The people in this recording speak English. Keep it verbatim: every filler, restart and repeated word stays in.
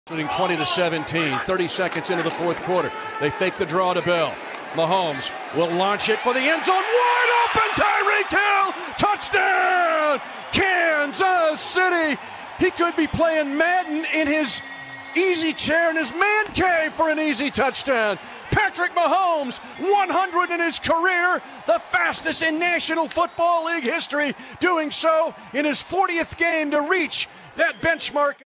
Shooting twenty to seventeen, thirty seconds into the fourth quarter. They fake the draw to Bell. Mahomes will launch it for the end zone. Wide open, Tyreek Hill! Touchdown! Kansas City! He could be playing Madden in his easy chair in his man cave for an easy touchdown. Patrick Mahomes, one hundred in his career, the fastest in National Football League history, doing so in his fortieth game to reach that benchmark.